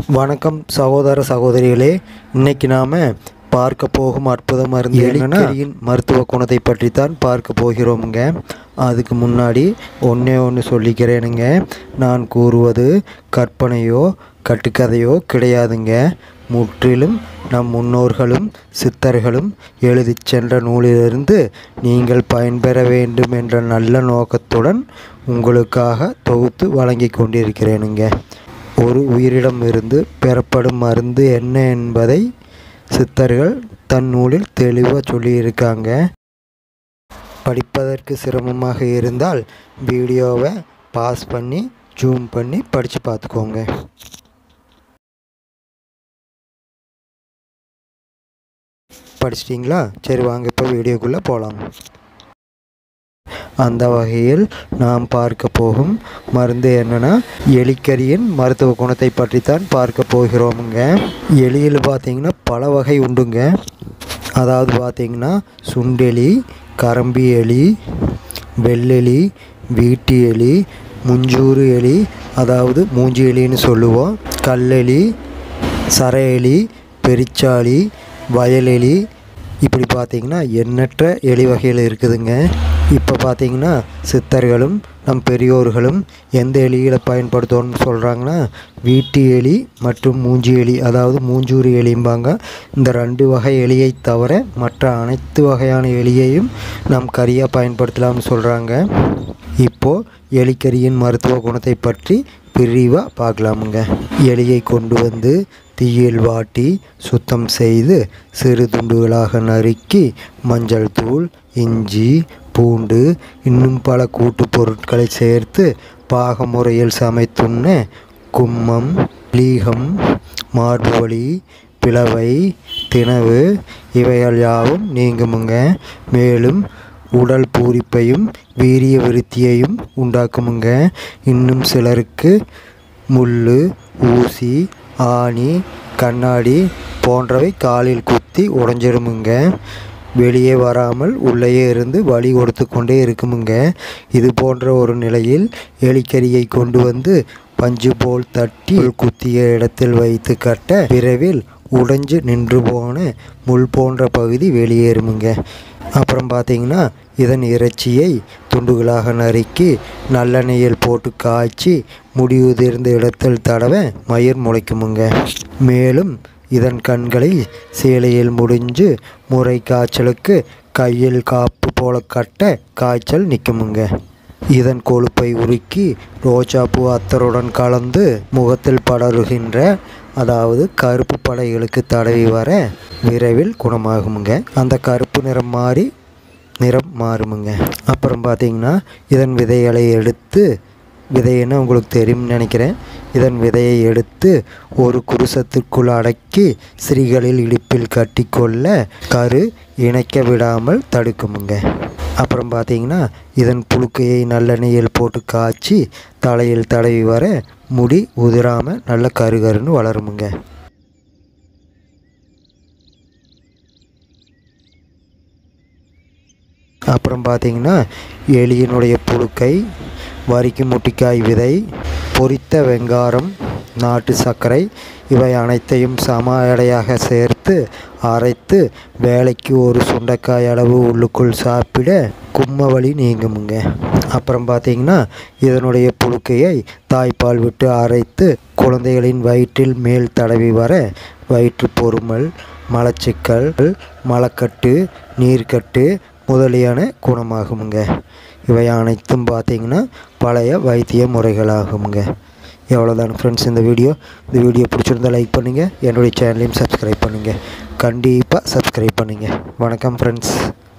வணக்கம் சகோதர சகோதரிகளே, இன்னைக்கு நாம் பார்க்க போகும் அற்புத மருந்து எலிக்கரியின் மருத்துவ குணத்தை பற்றி தான் பார்க்க போகிறோமுங்க. அதுக்கு முன்னாடி ஒன்று சொல்லிக்கிறேனுங்க. நான் கூறுவது கற்பனையோ கட்டுக்கதையோ கிடையாதுங்க. முற்றிலும் நம் முன்னோர்களும் சித்தர்களும் எழுதி சென்ற நூலிலிருந்து நீங்கள் பயன்பெற வேண்டும் என்ற நல்ல நோக்கத்துடன் உங்களுக்காக தொகுத்து வழங்கி கொண்டிருக்கிறேனுங்க. ஒரு உயிரிடமிருந்து பெறப்படும் மருந்து என்ன என்பதை சித்தர்கள் தன் நூலில் தெளிவாக சொல்லியிருக்காங்க. படிப்பதற்கு சிரமமாக இருந்தால் வீடியோவை பாஸ் பண்ணி ஜூம் பண்ணி படித்து பார்த்துக்கோங்க. படிச்சிட்டிங்களா? சரி, வாங்க இப்போ வீடியோக்குள்ளே போகலாம். அந்த வகையில் நாம் பார்க்க போகும் மருந்து என்னென்னா, எலிக்கரியின் மருத்துவ குணத்தை பற்றி தான் பார்க்க போகிறோமுங்க. எலியில் பார்த்திங்கன்னா பல வகை உண்டுங்க. அதாவது பார்த்திங்கன்னா சுண்டெலி, கரம்பி எலி, வெள்ளெலி, வீட்டு எலி, முஞ்சூறு எலி, அதாவது மூஞ்சி எலின்னு சொல்லுவோம், கல்லெலி, சர எலி, பெரிச்சாளி, வயலெலி, இப்படி பார்த்திங்கன்னா எண்ணற்ற எலி வகைகள் இருக்குதுங்க. இப்போ பார்த்திங்கன்னா சித்தர்களும் நம் பெரியோர்களும் எந்த எலிகளை பயன்படுத்தணும்னு சொல்கிறாங்கன்னா, வீட்டு எலி மற்றும் மூஞ்சி எலி, அதாவது மூஞ்சூறு எலிம்பாங்க. இந்த 2 வகை எலியை தவிர மற்ற அனைத்து வகையான எலியையும் நாம் கரியாக பயன்படுத்தலாம்னு சொல்கிறாங்க. இப்போது எலிக்கரியின் மருத்துவ குணத்தை பற்றி விரிவாக பார்க்கலாமுங்க. எலியை கொண்டு வந்து தீயில் வாட்டி சுத்தம் செய்து சிறு துண்டுகளாக நறுக்கி மஞ்சள் தூள், இஞ்சி, பூண்டு இன்னும் பல கூட்டு பொருட்களை சேர்த்து பாக முறையில் சமைத்துண்ண கும்மம், லீகம், மார்புவலி, பிளவை, திணவு இவைகள் யாவும் நீங்குமுங்க. மேலும் உடல் பூரிப்பையும் வீரிய விருத்தியையும் உண்டாக்குமுங்க. இன்னும் சிலருக்கு முள், ஊசி, ஆணி, கண்ணாடி போன்றவை காலில் குத்தி உடைஞ்சிருமுங்க. வெளியே வராமல் உள்ளேயே இருந்து வலி கொடுத்து கொண்டே இருக்குமுங்க. இது போன்ற ஒரு நிலையில் எலிக்கரியை கொண்டு வந்து பஞ்சு போல் தட்டி குத்திய இடத்தில் வைத்து கட்ட விரைவில் உடைஞ்சு நின்று போன முள் போன்ற பகுதி வெளியேறுமுங்க. அப்புறம் பார்த்திங்கன்னா இதன் இறைச்சியை துண்டுகளாக நறுக்கி நல்லெண்ணெயில் போட்டு காய்ச்சி முடி உதிர்ந்த இடத்தில் தடவ மயிர் முளைக்குமுங்க. மேலும் இதன் கண்களை சேலையில் முடிஞ்சு முறை காய்ச்சலுக்கு கையில் காப்பு போல கட்ட காய்ச்சல் நிற்குமுங்க. இதன் கொழுப்பை உருக்கி ரோஜாப்பூ அத்தருடன் கலந்து முகத்தில் படருகின்ற, அதாவது கருப்பு படைகளுக்கு தடவி வர விரைவில் குணமாகுமுங்க. அந்த கருப்பு நிறம் மாறுமுங்க. அப்புறம் பார்த்திங்கன்னா இதன் விதைகளை எடுத்து, விதைன்னு உங்களுக்கு தெரியும்னு நினைக்கிறேன், இதன் விதையை எடுத்து ஒரு குருசத்திற்குள் அடக்கி ஸ்திரீகளில் இடுப்பில் கட்டி கொள்ள கரு இணைக்க விடாமல் தடுக்குமுங்க. அப்புறம் பார்த்திங்கன்னா இதன் புழுக்கையை நல்லெண்ணெயில் போட்டு காய்ச்சி தலையில் தடவி வர முடி உதிராமல் நல்ல கருகருன்னு வளருமுங்க. அப்புறம் பார்த்திங்கன்னா எலியினுடைய புழுக்கை, வரிக்கு முட்டிக்காய் விதை, பொரித்த வெங்காரம், நாட்டு சர்க்கரை இவை அனைத்தையும் சம எடையாக சேர்த்து அரைத்து வேலைக்கு ஒரு சுண்டைக்காய் அளவு உள்ளுக்குள் சாப்பிட கும்ம வலி நீங்குமுங்க. அப்புறம் பார்த்திங்கன்னா இதனுடைய புழுக்கையை தாய்ப்பால் விட்டு அரைத்து குழந்தைகளின் வயிற்றில் மேல் தடவி வர வயிற்று பொறுமல், மலச்சிக்கல், மலக்கட்டு, நீர்க்கட்டு முதலியான குணமாகுமுங்க. இவை அனைத்தும் பார்த்திங்கன்னா பழைய வைத்திய முறைகளாகுமுங்க. எவ்வளோதான் ஃப்ரெண்ட்ஸ் இந்த வீடியோ பிடிச்சிருந்தால் லைக் பண்ணுங்கள். என்னுடைய சேனலையும் சப்ஸ்கிரைப் பண்ணுங்கள். கண்டிப்பாக சப்ஸ்கிரைப் பண்ணுங்கள். வணக்கம் ஃப்ரெண்ட்ஸ்.